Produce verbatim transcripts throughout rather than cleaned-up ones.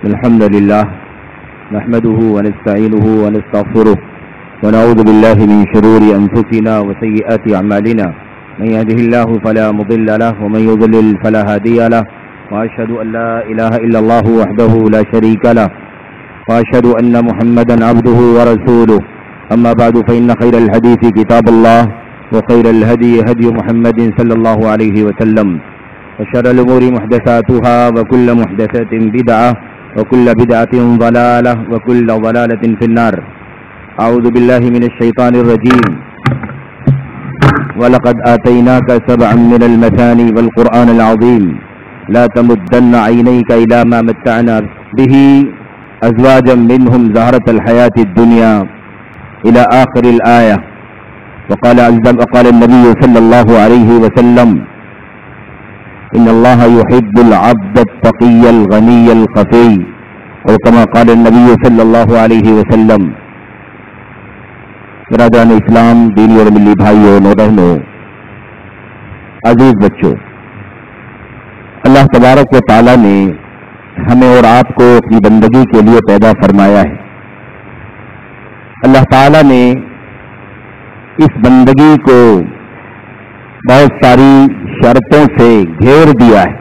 الحمد لله نحمده ونستعينه ونستغفره ونعوذ بالله من شرور أنفسنا وسيئات أعمالنا من يهده الله فلا مضل له ومن يضلل فلا هادي له وأشهد أن لا إله إلا الله وحده لا شريك له وأشهد أن محمدا عبده ورسوله أما بعد فإن خير الحديث كتاب الله وخير الهدي هدي محمد صلى الله عليه وسلم وشر الأمور محدثاتها وكل محدثة بدعة وكل بدعة ضلالة وكل ضلالة في النار. أعوذ بالله من الشيطان الرجيم. ولقد آتيناك سبعا من المثاني والقرآن العظيم لا تمدن عينيك إلى ما متعنا به أزواجا منهم زهرة الحياة الدنيا إلى آخر الآية. وقال وقال النبي صلى الله عليه وسلم إن الله يحب العبد التقي الغني الخفي أو كما قال النبي صلى الله عليه وسلم. برادران اسلام، دینی اور ملی بھائیوں اور بہنوں، عزیز بچوں، اللہ تبارک و تعالی نے ہمیں اور آپ کو اپنی بندگی کے لیے پیدا فرمایا ہے. اللہ تعالی نے اس بندگی کو بہت ساری شرطوں سے گھیر دیا ہے،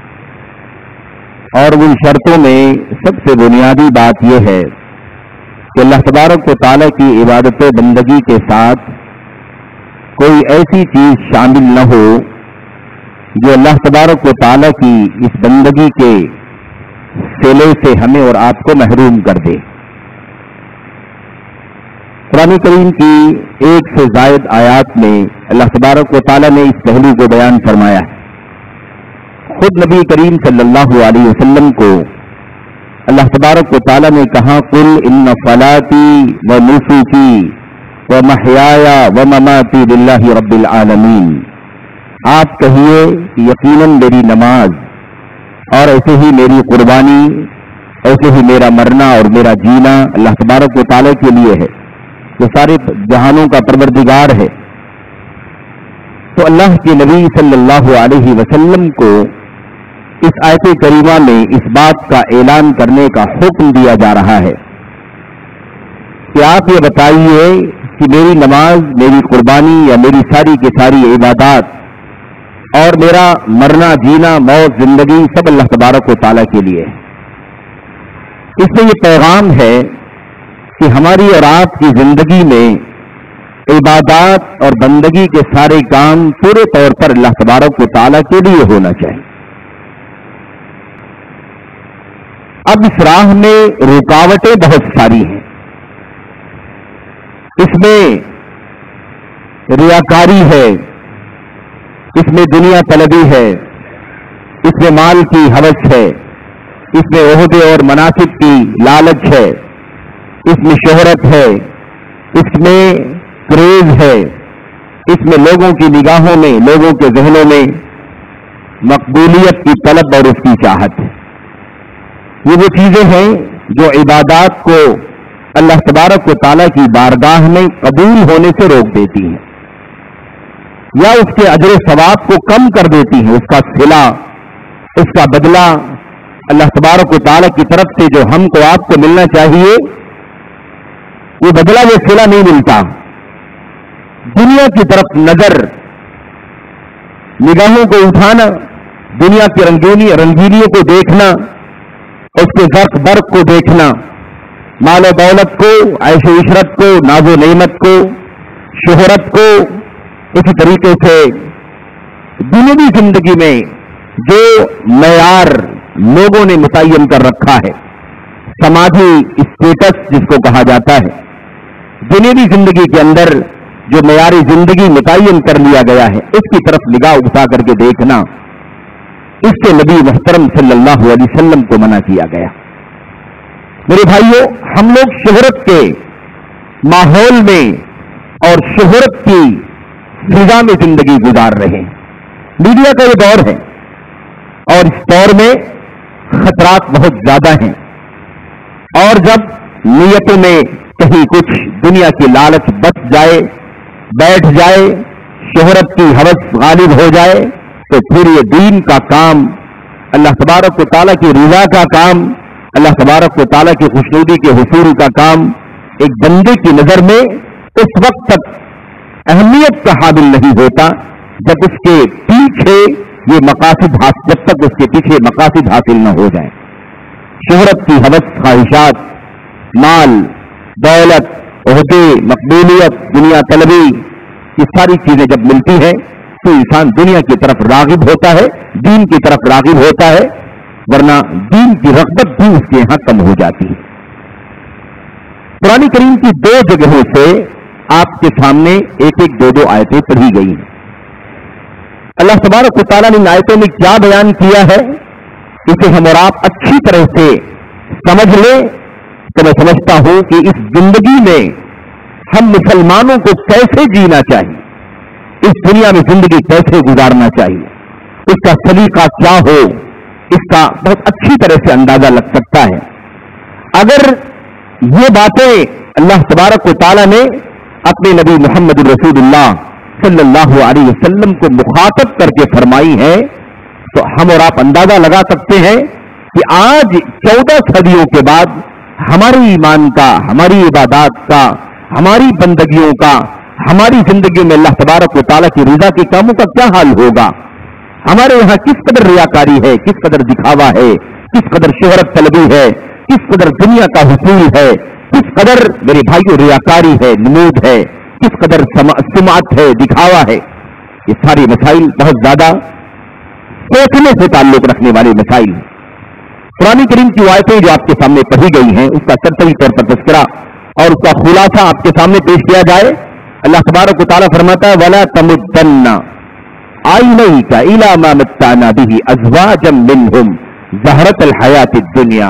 اور ان شرطوں میں سب سے بنیادی بات یہ ہے کہ اللہ تبارک و تعالیٰ کی عبادت و بندگی کے ساتھ کوئی ایسی چیز شامل نہ ہو جو اللہ تبارک و تعالیٰ کی اس بندگی کے صلے سے ہمیں اور آپ کو محروم کر دے. قرآن کریم کی ایک سے زائد آیات میں اللہ تبارک و تعالیٰ نے اس پہلو کو بیان فرمایا ہے. خود نبی کریم صلی اللہ علیہ وسلم کو اللہ تبارک و تعالیٰ نے کہا قل ان صلاتی و نسکی و محیایا و مماتی للہ رب العالمین. آپ کہیے کہ یقیناً میری نماز اور ایسے ہی میری قربانی، ایسے ہی میرا مرنا اور میرا جینا اللہ تبارک و تعالیٰ کے لیے ہے جو سارے جہانوں کا پروردگار ہے. تو اللہ کے نبی صلی اللہ علیہ وسلم کو اس آیت کریمہ میں اس بات کا اعلان کرنے کا حکم دیا جا رہا ہے کہ آپ یہ بتائیے کہ میری نماز، میری قربانی یا میری ساری کی ساری عبادات اور میرا مرنا جینا موت زندگی سب اللہ تبارک و تعالیٰ کے لیے ہے. اس میں یہ پیغام ہے کہ ہماری اور آپ کی زندگی میں عبادات اور بندگی کے سارے کام پورے طور پر اللہ تبارک و تعالیٰ کے لیے ہونا چاہیے. اب اس راہ میں رکاوٹیں بہت ساری ہیں. اس میں ریاکاری ہے، اس میں دنیا طلبی ہے، اس میں مال کی ہوس ہے، اس میں عہدے اور مناصب کی لالچ ہے، اس میں شہرت ہے، اس میں کریز ہے، اس میں لوگوں کی نگاہوں میں، لوگوں کے ذہنوں میں مقبولیت کی طلب اور اس کی چاہت ہے. یہ وہ چیزیں ہیں جو عبادات کو اللہ تبارک و تعالیٰ کی بارگاہ میں قبول ہونے سے روک دیتی ہیں یا اس کے اجر و ثواب کو کم کر دیتی ہیں. اس کا صلہ، اس کا بدلہ اللہ تبارک و تعالیٰ کی طرف سے جو ہم کو آپ کو ملنا چاہیے وہ بدلہ، وہ صلہ نہیں ملتا. دنیا کی طرف نظر، نگاہوں کو اٹھانا، دنیا کی رنگینی رنگینیوں کو دیکھنا، اس کے ذرق برق کو دیکھنا، مال و دولت کو، عیش و عشرت کو، ناز و نعمت کو، شہرت کو، اسی طریقے سے دنیاوی زندگی میں جو معیار لوگوں نے متعین کر رکھا ہے، سماجی اسٹیٹس جس کو کہا جاتا ہے، دنیاوی زندگی کے اندر جو معیاری زندگی متعین کر لیا گیا ہے، اس کی طرف نگاہ اٹھا کر کے دیکھنا، اس سے نبی محترم صلی اللہ علیہ وسلم کو منع کیا گیا. میرے بھائیوں، ہم لوگ شہرت کے ماحول میں اور شہرت کی فضا میں زندگی گزار رہے ہیں. میڈیا کا یہ دور ہے اور اس دور میں خطرات بہت زیادہ ہیں، اور جب نیتوں میں کہیں کچھ دنیا کی لالچ بچ جائے، بیٹھ جائے، شہرت کی ہوس غالب ہو جائے، تو پھر یہ دین کا کام، اللہ تبارک و تعالیٰ کی رضا کا کام، अल्लाह तबारक व तआला की खुशनुदी के हुसूल का काम एक बंदे की नजर में उस वक्त तक अहमियत का हामिल नहीं होता जब उसके पीछे ये मकासद हासिल जब तक उसके पीछे मकासद हासिल न हो जाए। शोहरत की हवस, ख्वाहिशात, माल, दौलत, ओहदे, मकबूलियत, दुनिया तलबी, ये सारी चीजें जब मिलती हैं तो इंसान दुनिया की तरफ रागिब होता है, दीन की तरफ रागिब होता है, वरना दीन की रग़बत भी उसके यहां कम हो जाती है। कुरान करीम की दो जगहों से आपके सामने एक एक दो दो आयतें पढ़ी गई हैं। अल्लाह तबारक व तआला ने इन आयतों में क्या बयान किया है, इसे हम और आप अच्छी तरह से समझ लें तो मैं समझता हूं कि इस जिंदगी में हम मुसलमानों को कैसे जीना चाहिए, इस दुनिया में जिंदगी कैसे गुजारना चाहिए, इसका सलीका क्या हो, इसका बहुत अच्छी तरह से अंदाजा लग सकता है। अगर ये बातें अल्लाह तबारक व तआला ने अपने नबी मोहम्मद रसूलुल्लाह सल्लल्लाहु अलैहि वसल्लम को मुखातब करके फरमाई है तो हम और आप अंदाजा लगा सकते हैं कि आज चौदह सदियों के बाद हमारे ईमान का, हमारी इबादत का, हमारी बंदगियों का, हमारी जिंदगी में अल्लाह तबारक व तआला की रिज़ा के कामों का क्या हाल होगा। हमारे यहाँ किस कदर रियाकारी है, किस कदर दिखावा है, किस कदर शोहरत तलबी है, किस कदर दुनिया का हुसूल है, किस कदर मेरे भाइयों रियाकारी है, नमूद है, किस कदर सुमात है, दिखावा है। ये सारी मसाइल बहुत ज्यादा सोचने से ताल्लुक रखने वाले मसाइल। कुरान करीम की आयतें जो आपके सामने पढ़ी गई हैं उसका सरसरी तौर पर तज़किरा और उसका खुलासा आपके सामने पेश किया जाए। अल्लाह तबारक व तआला फरमाता है वला तमुद्दन्ना आइनैका इला मा मत्ताना बिही अज़वाजम मिनहुम ज़हरतल हयातिद दुनिया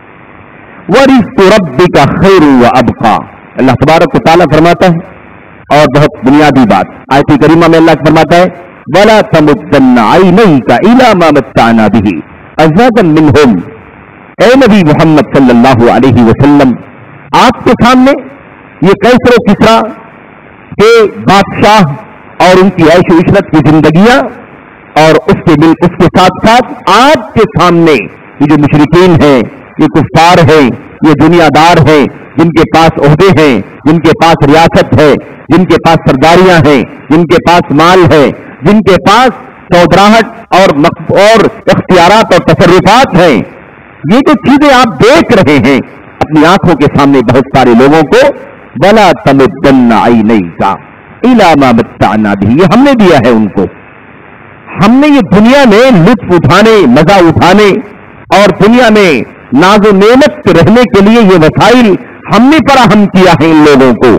व रिज़्क़ु रब्बिका खैरुन व अबका। अल्लाह तबारक व तआला फरमाता है और बहुत बुनियादी बात आयत करीमा में अल्लाह फरमाता है वला तमुद्दन्ना आइनैका इला मा मत्ताना बिही अज़वाजम मिनहुम। ए नबी मोहम्मद सल्लल्लाहु अलैहि वसल्लम, आपके सामने ये कैसर व किसरा के बादशाह और उनकी ऐश इशरत की जिंदगियां और उसके बिल उसके साथ साथ आपके सामने ये जो मुशरिकीन हैं, ये कुफ्फार हैं, ये दुनियादार हैं, जिनके पास ओहदे हैं, जिनके पास रियासत है, जिनके पास सरदारियां हैं, जिनके पास माल है, जिनके पास चौधराहट और और इख्तियारात और तसर्रुफात हैं, ये जो चीजें आप देख रहे हैं अपनी आंखों के सामने बहुत सारे लोगों को वला तमुद्दन्ना आइनैका इला मा मत्ताना बिही, ये हमने दिया है उनको। हमने ये दुनिया में लुत्फ उठाने, मजा उठाने और दुनिया में नाज़ो नेमत रहने के लिए ये वसाइल हमने फराहम किया है इन लोगों को।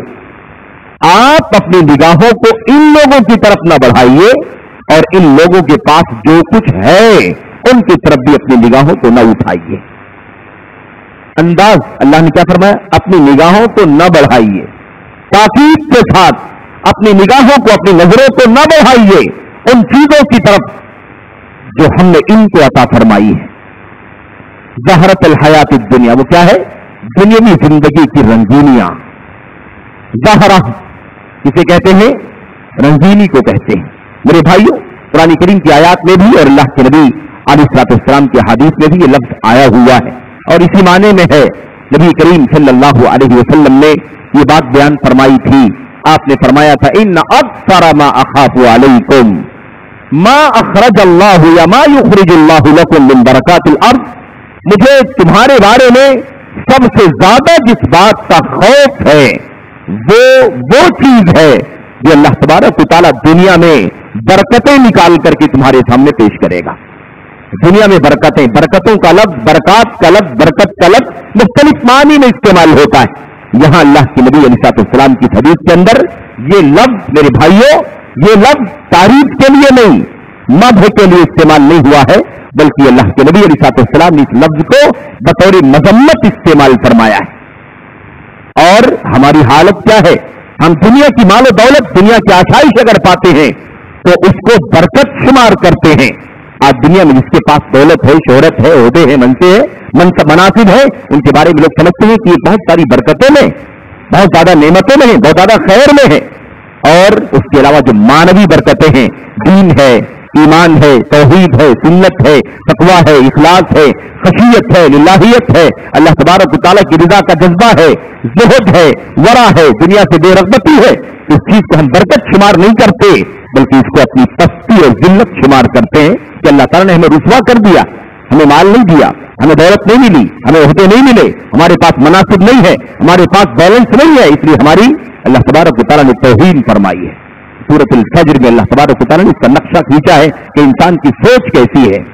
आप अपनी निगाहों को इन लोगों की तरफ न बढ़ाइए और इन लोगों के पास जो कुछ है उनकी तरफ भी अपनी निगाहों को न उठाइए। अंदाज अल्लाह ने क्या फरमाया, अपनी निगाहों को न बढ़ाइए, ताकीद के साथ अपनी निगाहों को, अपनी नजरों को न बढ़ाइए उन चीजों की तरफ जो हमने इनको अता फरमाई है। ज़हरतल हयातिद दुनिया, वो क्या है, दुनियावी जिंदगी की रंगीनियां। ज़हरा इसे कहते हैं, रंगीनी को कहते हैं। मेरे भाइयों, कुरान करीम की आयत में भी और अल्लाह के नबी अलैहिस्सलाम के हदीस में भी ये लफ्ज आया हुआ है और इसी माने में है। नबी करीम सल्लल्लाहु अलैहि वसल्लम ने ये बात बयान फरमाई थी। आपने फरमाया था इन्ना अक्सर मा अखाफु अलैकुम मा अखरजल्लाहु या मा युखरिजुल्लाहु लकुम मिन बरकातिल अर्द। मुझे तुम्हारे बारे में सबसे ज्यादा जिस बात का खौफ है वो वो चीज है जो अल्लाह तबारक व तआला दुनिया में बरकतें निकाल करके तुम्हारे सामने पेश करेगा। दुनिया में बरकतें, बरकतों का लफ्ज, बरकत का लफ्ज, बरकत का लफ्ज मुख्तलिफ मानी में इस्तेमाल होता है। यहां अल्लाह के नबी अलैहिस्सलाम की हदीस के अंदर ये लफ्ज, मेरे भाइयों, ये लफ्ज तारीफ के लिए नहीं, मदह के लिए इस्तेमाल नहीं हुआ है, बल्कि अल्लाह के नबी अलैहिस्सलाम ने इस लफ्ज को बतौर मजम्मत इस्तेमाल फरमाया है। और हमारी हालत क्या है, हम दुनिया की मालो दौलत, दुनिया की आसाइश अगर पाते हैं तो उसको बरकत शुमार करते हैं। आज दुनिया में जिसके पास दौलत है, शोहरत है, ओहदे है, मनसे है, मनसब मनासिब है, उनके बारे में लोग समझते हैं कि ये बहुत सारी बरकतों में, बहुत ज्यादा नेमतों में है, बहुत ज्यादा खैर में है। और उसके अलावा जो मानवी बरकतें हैं, दीन है, ایمان ہے، توحید ہے، سنت ہے، تقویٰ ہے، اخلاص ہے، خشیت ہے، للہیت ہے، اللہ تبارک و تعالیٰ کی رضا کا جذبہ ہے، زہد ہے، ورع ہے، دنیا سے بے رغبتی ہے، اس چیز کو ہم برکت شمار نہیں کرتے بلکہ اس کو اپنی پستی اور ذلت شمار کرتے ہیں کہ اللہ تعالیٰ نے ہمیں رسوا کر دیا، ہمیں مال نہیں دیا، ہمیں دولت نہیں ملی، ہمیں عہدے نہیں ملے، ہمارے پاس مناسب نہیں ہے، ہمارے پاس بیلنس نہیں ہے، اس لیے ہماری اللہ تبارک و تعالیٰ نے توہین فرمائی ہے۔ سورۃ الفجر میں اللہ تبارک و تعالیٰ نے اس کا نقشہ کھینچا ہے کہ انسان کی سوچ کیسی ہے۔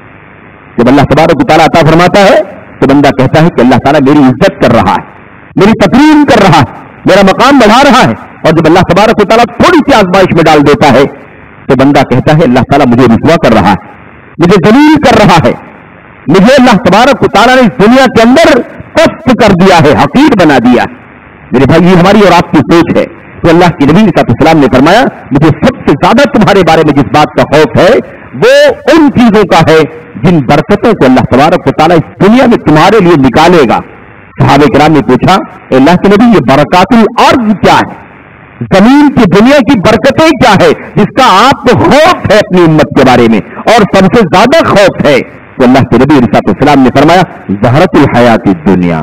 جب اللہ تبارک و تعالیٰ عطا فرماتا ہے تو بندہ کہتا ہے کہ اللہ تعالیٰ میری عزت کر رہا ہے، میری تکریم کر رہا ہے، میرا مقام بڑھا رہا ہے، اور جب اللہ تبارک و تعالیٰ تھوڑی سی آزمائش میں ڈال دیتا ہے تو بندہ کہتا ہے اللہ تعالیٰ مجھے رسوا کر رہا ہے، مجھے ذلیل کر رہا ہے، مجھے اللہ تبارک و تعالیٰ نے اس دنیا کے اندر پست کر دیا ہے، حقیر بنا دیا ہے۔ میرے بھائی یہ ہماری اور آپ کی سوچ ہے۔ تو اللہ کی نبی صلی اللہ علیہ وسلم نے فرمایا مجھے سب سے زیادہ تمہارے بارے میں جس بات کا خوف ہے وہ ان چیزوں کا ہے جن برکتوں کو اللہ تبارک و تعالیٰ اس دنیا میں تمہارے لیے نکالے گا۔ صحابہ کرام نے پوچھا اے اللہ کے نبی یہ برکات الارض کیا ہے، زمین کی دنیا کی برکتیں کیا ہے جس کا آپ کو خوف ہے اپنی امت کے بارے میں اور سب سے زیادہ خوف ہے؟ تو اللہ کے نبی صلی اللہ علیہ وسلم نے فرمایا زہرت الحیات الدنیا،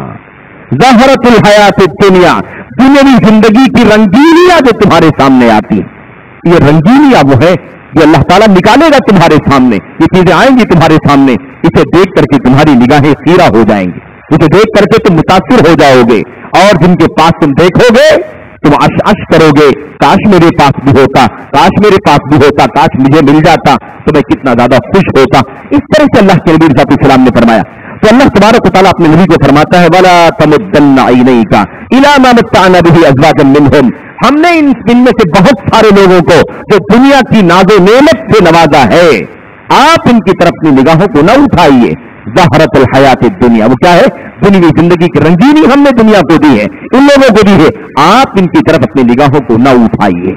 زہرت الحیات الدنیا، دنیاوی زندگی کی رنگینیاں جو تمہارے سامنے آتی ہیں، یہ رنگینیاں وہ ہے جو اللہ تعالیٰ نکالے گا تمہارے سامنے، یہ چیزیں آئیں گی تمہارے سامنے، اسے دیکھ کر کے تمہاری نگاہیں خیرہ ہو جائیں گی، اسے دیکھ کر کے تم متاثر ہو جاؤ گے، اور جن کے پاس تم دیکھو گے تم اش اش کرو گے کاش میرے پاس بھی ہوتا، کاش میرے پاس بھی ہوتا، کاش مجھے مل جاتا تو میں کتنا زیادہ خوش ہوتا۔ اس طرح سے اللہ کے نبی صلی اللہ علیہ وسلم نے فرمایا۔ تو اللہ تبارک و تعالیٰ اپنے نبی کو فرماتا ہے وَلَا تَمُدَّنَّ عَيْنَيْكَ إِلَىٰ مَا مَتَّعْنَا بِهِ أَزْوَاجًا مِّنْهُمْ، ہم نے ان میں سے بہت سارے لوگوں کو جو دنیا کی ناز و نعمت سے نوازا ہے، آپ ان کی طرف اپنی نگاہوں کو نہ اٹھائیے۔ زہرت الحیات الدنیا وہ کیا ہے؟ دنیوی زندگی کی رنگینی ہم نے دنیا کو دی ہے، ان لوگوں کو دی ہے، آپ ان کی طرف اپنی نگاہوں کو نہ اٹھائیے۔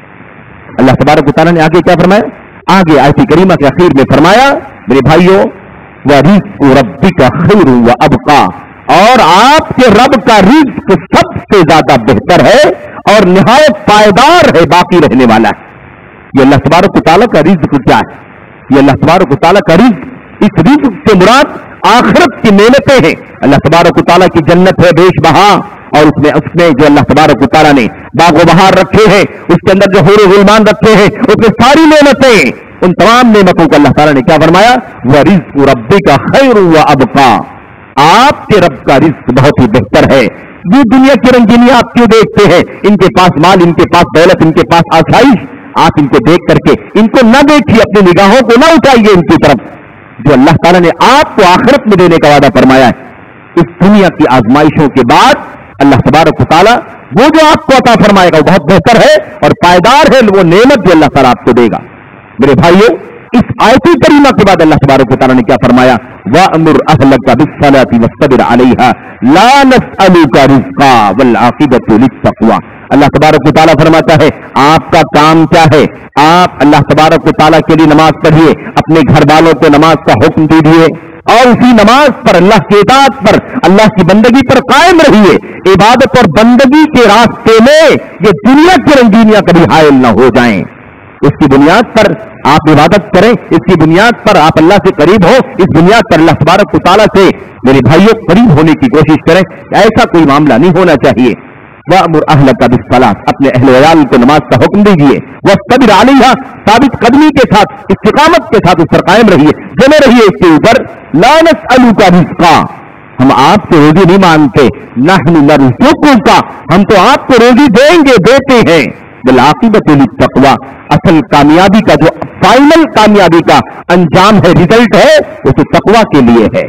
اللہ تبارک و تعالیٰ نے آگے کیا فرمایا؟ آگے آیت کریمہ کے اخیر میں فرمایا میرے بھائیوں وَرِزْقُ رَبِّكَ خَيْرٌ وَأَبْقَىٰ، اور آپ کے رب کا رزق سب سے زیادہ بہتر ہے اور نہایت پائیدار ہے، باقی رہنے والا ہے۔ یہ اللہ تبارک و تعالیٰ کا رزق کیا ہے؟ یہ اللہ تبارک و تعالیٰ کا رزق، اس رزق سے مراد آخرت کی نعمتیں ہیں۔ اللہ تبارک و تعالیٰ کی جنت ہے بیش بہا، اور اس میں اس میں جو اللہ تبارک و تعالیٰ نے باغ و بہار رکھے ہیں، اس کے اندر جو حور و غلمان رکھے ہیں، اس میں ساری نعمتیں، ان تمام نعمتوں کو اللہ تعالیٰ نے کیا فرمایا؟ وَرِزْقُ رَبِّكَ خَيْرٌ وَأَبْقَىٰ، آپ کے رب کا رزق بہت ہی بہتر ہے۔ یہ دنیا کی رنگینیاں آپ کیوں دیکھتے ہیں؟ ان کے پاس مال، ان کے پاس دولت، ان کے پاس آسائش، آپ ان کو دیکھ کر کے ان کو نہ دیکھیے، اپنی نگاہوں کو نہ اٹھائیے ان کی طرف، جو اللہ تعالیٰ نے آپ کو آخرت میں دینے کا وعدہ فرمایا ہے۔ اس دنیا کی آزمائشوں کے بعد اللہ تبارک و تعالیٰ وہ جو آپ کو عطا فرمائے گا وہ بہت بہتر ہے اور پائیدار ہے، وہ نعمت جو اللہ تعالیٰ آپ کو دے گا۔ میرے بھائیو اس آیت کریمہ کے بعد اللہ تبارک و تعالیٰ نے کیا فرمایا؟ وَأْمُرْ أَهْلَكَ بِالصَّلَاةِ وَاصْطَبِرْ عَلَيْهَا لَا نَسْأَلُكَ رِزْقًا وَالْعَاقِبَةُ لِلتَّقْوَىٰ۔ اللہ تبارک و تعالیٰ فرماتا ہے آپ کا کام کیا ہے؟ آپ اللہ تبارک و تعالیٰ کے لیے نماز پڑھیے، اپنے گھر والوں کو نماز کا حکم دیجیے، اور اسی نماز پر، اللہ کی اطاعت پر، اللہ کی بندگی پر قائم رہیے۔ عبادت اور بندگی کے راستے میں یہ دنیا کی رنگینیاں کبھی حائل نہ ہو جائیں۔ اس کی بنیاد پر آپ عبادت کریں، اس کی بنیاد پر آپ اللہ سے قریب ہو، اس بنیاد پر اللہ تبارک و تعالیٰ سے میرے بھائیوں قریب ہونے کی کوشش کریں۔ ایسا کوئی معاملہ نہیں ہونا چاہیے۔ وَأْمُرْ أَهْلَكَ بِالصَّلَاةِ، اپنے اہل ویال کو نماز کا حکم دیجیے، وَاصْطَبِرْ عَلَيْهَا، ثابت قدمی کے ساتھ، استقامت کے ساتھ اس پر قائم رہیے، جمے رہیے اس کے اوپر۔ لَا نَسْأَلُكَ رِزْقًا، ہم آپ سے روزی نہیں مانگتے، نَحْنُ نَرْزُقُكَ، ہم تو آپ کو روزی دیں گے، دیتے ہیں۔ بالعاقبۃ للتقویٰ، اصل کامیابی کا جو فائنل کامیابی کا انجام ہے، ریزلٹ ہے، وہ تو تقویٰ کے لیے ہے،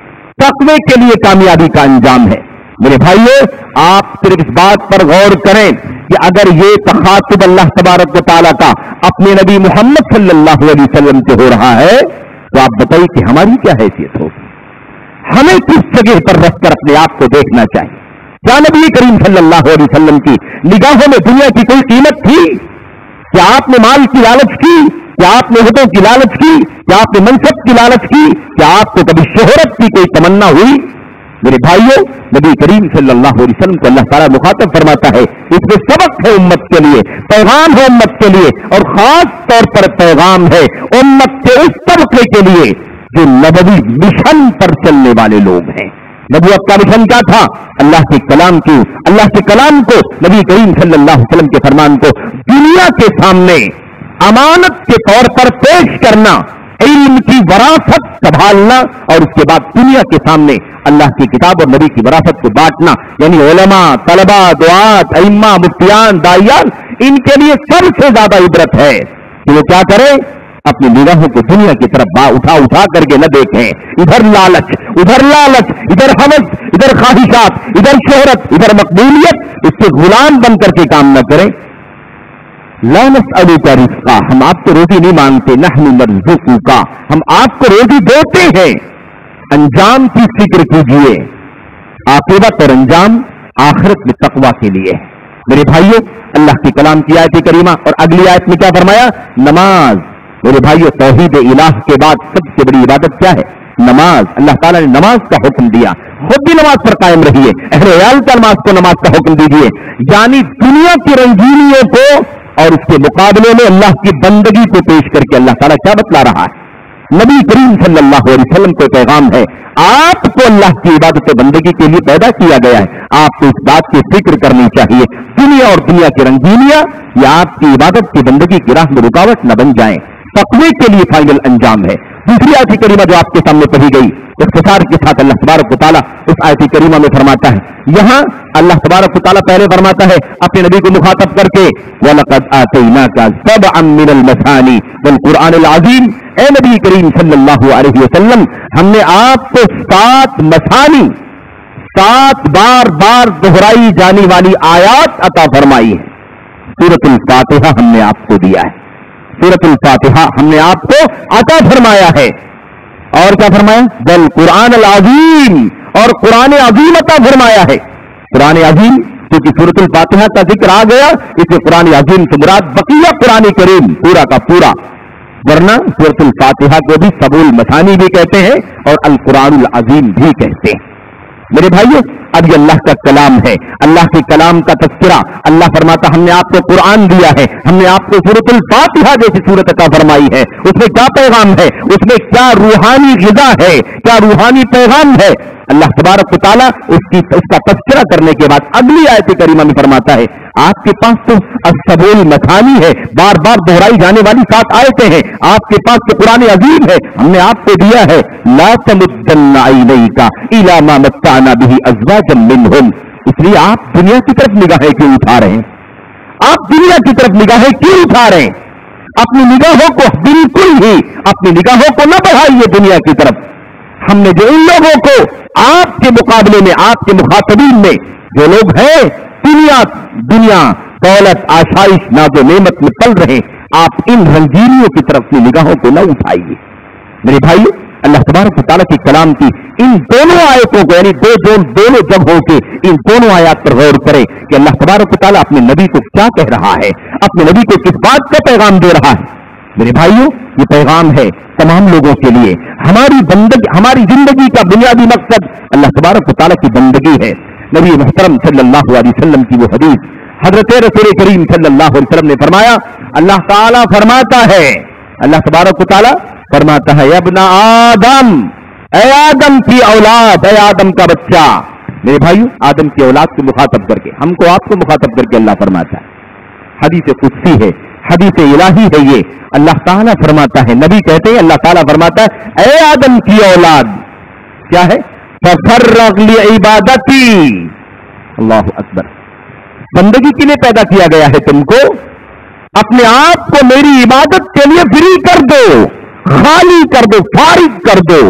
تقوی کے لیے کامیابی کا انجام ہے۔ میرے بھائیو آپ صرف اس بات پر غور کریں کہ اگر یہ تخاطب اللہ تبارک و تعالیٰ کا اپنے نبی محمد صلی اللہ علیہ وسلم سے ہو رہا ہے تو آپ بتائیے کہ ہماری کیا حیثیت ہوگی؟ ہمیں کس جگہ پر رکھ کر اپنے آپ کو دیکھنا چاہیے؟ کیا نبی کریم صلی اللہ علیہ وسلم کی نگاہوں میں دنیا کی کوئی قیمت تھی؟ کیا آپ نے مال کی لالچ کی؟ کیا آپ نے عہدوں کی لالچ کی؟ کیا آپ نے منصب کی لالچ کی؟ کیا آپ کو کبھی شہرت کی کوئی تمنا ہوئی؟ میرے بھائیوں، نبی کریم صلی اللہ علیہ وسلم کو اللہ تعالیٰ مخاطب فرماتا ہے، اس میں سبق ہے امت کے لیے، پیغام ہے امت کے لیے، اور خاص طور پر پیغام ہے امت کے اس طبقے کے لیے جو نبوی مشن پر چلنے والے لوگ ہیں۔ نبوت کا مشن کیا تھا؟ اللہ کے کلام کی اللہ کے کلام کو، نبی کریم صلی اللہ علیہ وسلم کے فرمان کو دنیا کے سامنے امانت کے طور پر پیش کرنا، علم کی وراثت سنبھالنا، اور اس کے بعد دنیا کے سامنے اللہ کی کتاب اور نبی کی وراثت کو بانٹنا، یعنی علماء، طلباء، دعات، ائمہ، مفتیان، داعیان، ان کے لیے سب سے زیادہ عبرت ہے کہ وہ کیا کریں؟ اپنی نگاہوں کو دنیا کی طرف با اٹھا اٹھا کر کے نہ دیکھیں، ادھر لالچ ادھر لالچ ادھر حوث ادھر خواہشات ادھر شہرت ادھر مقبولیت، اس کے غلام بن کر کے کام نہ کریں۔ لا نسألک رزقا، ہم آپ کو روزی نہیں مانگتے، نحن نرزقک، ہم آپ کو روزی دیتے ہیں۔ انجام کی فکر کیجئے، عاقبت اور انجام آخرت میں تقویٰ کے لیے۔ میرے بھائیوں، اللہ کے کلام کی آیت کریمہ اور اگلی آیت میں کیا فرمایا؟ نماز۔ میرے بھائیوں، توحید الہ کے بعد سب سے بڑی عبادت کیا ہے؟ نماز۔ اللہ تعالیٰ نے نماز کا حکم دیا، خود بھی نماز پر قائم رہیے، اہل عیال کا نماز کو نماز کا حکم دیجیے، یعنی دنیا کی رنگینیوں کو اور اس کے مقابلے میں اللہ کی بندگی کو پیش کر کے اللہ تعالیٰ کیا بتلا رہا ہے؟ نبی کریم صلی اللہ علیہ وسلم کو پیغام ہے، آپ کو اللہ کی عبادت و بندگی کے لیے پیدا کیا گیا ہے، آپ کو اس بات کی فکر کرنی چاہیے دنیا اور دنیا کی رنگینیاں یا آپ کی عبادت کی بندگی کی راہ میں رکاوٹ نہ بن جائیں۔ تقوی کے لیے فائنل انجام ہے۔ دوسری آیت کریمہ جو آپ کے سامنے پڑھی گئی، اختصار کے ساتھ اللہ تبارک و تعالیٰ اس آیت کریمہ میں فرماتا ہے، یہاں اللہ تبارک و تعالیٰ پہلے فرماتا ہے اپنے نبی کو مخاطب کر کے، وَلَقَدْ آتَيْنَاكَ سَبْعًا مِّنَ الْمَثَانِي وَالْقُرْآنِ الْعَظِيمِ، اے نبی کریم صلی اللہ علیہ وسلم، ہم نے آپ کو سات مثانی، سات بار بار دہرائی جانے والی آیات عطا فرمائی ہے۔ سورۃ الفاتحہ ہم نے آپ کو دیا ہے، سورۃ الفاتحہ ہم نے آپ کو عطا فرمایا ہے، اور کیا فرمایا؟ بل قرآن العظیم، اور قرآن عظیم عطا فرمایا ہے۔ قرآن عظیم کیونکہ سورۃ الفاتحہ کا ذکر آ گیا، اس میں قرآن عظیم سے مراد بقیہ قرآن کریم پورا کا پورا، ورنہ سورۃ الفاتحہ کو بھی سبع المثانی بھی کہتے ہیں اور القرآن العظیم بھی کہتے ہیں۔ میرے بھائیو، اب یہ اللہ کا کلام ہے، اللہ کے کلام کا تذکرہ۔ اللہ فرماتا ہم نے آپ کو قرآن دیا ہے، ہم نے آپ کو سورۃ الفاتحہ جیسی سورت عطا فرمائی ہے، اس میں کیا پیغام ہے، اس میں کیا روحانی غذا ہے، کیا روحانی پیغام ہے۔ اللہ تبارک و تعالیٰ اس کی اس کا تذکرہ کرنے کے بعد اگلی آیت کریمہ میں فرماتا ہے، آپ کے پاس تو السبع المثانی ہے، بار بار دہرائی جانے والی سات آیتیں ہیں، آپ کے پاس تو قرآن عظیم ہے، ہم نے آپ کو دیا ہے، لا تمدن عینیک الی ما متعنا بہ ازواجا منہم، اس لیے آپ دنیا کی طرف نگاہیں کیوں اٹھا رہے ہیں؟ آپ دنیا کی طرف نگاہیں کیوں اٹھا رہے ہیں؟ اپنی نگاہوں کو بالکل ہی اپنی نگاہوں کو نہ بڑھائیے دنیا کی طرف۔ ہم نے جو ان لوگوں کو آپ کے مقابلے میں، آپ کے مخاطبین میں جو لوگ ہیں دنیا دنیا دولت آسائش ناز و نعمت میں پل رہے، آپ ان رنگینیوں کی طرف اپنی نگاہوں کو نہ اٹھائیے۔ میرے بھائیو، اللہ تبارک و تعالیٰ کے کلام کی ان دونوں آیتوں کو، یعنی دو جو دونوں جگہوں کے ان دونوں آیات پر غور کریں کہ اللہ تبارک و تعالیٰ اپنے نبی کو کیا کہہ رہا ہے، اپنے نبی کو کس بات کا پیغام دے رہا ہے۔ میرے بھائیو، یہ پیغام ہے تمام لوگوں کے لیے۔ ہماری بندگی، ہماری زندگی کا بنیادی مقصد اللہ تبارک و تعالیٰ کی بندگی ہے۔ نبی محترم صلی اللہ علیہ وسلم کی وہ حدیث، حضرت رسول کریم صلی اللہ علیہ وسلم نے فرمایا، اللہ تعالیٰ فرماتا ہے، اللہ تبارک و تعالیٰ فرماتا ہے، ابن آدم، اے آدم کی اولاد، اے آدم کا بچہ۔ میرے بھائیو، آدم کی اولاد کو مخاطب کر کے، ہم کو آپ کو مخاطب کر کے اللہ فرماتا ہے، حدیث قدسی ہے، حدیث الہی ہے یہ۔ اللہ تعالیٰ فرماتا ہے، نبی کہتے ہیں، اللہ تعالیٰ فرماتا ہے، اے آدم کی اولاد، کیا ہے؟ فَفَرَّغْ لِعِبَادَتِي، اللہ اکبر، بندگی کے لیے پیدا کیا گیا ہے تم کو، اپنے آپ کو میری عبادت کے لیے فری کر دو، خالی کر دو، فارغ کر دو۔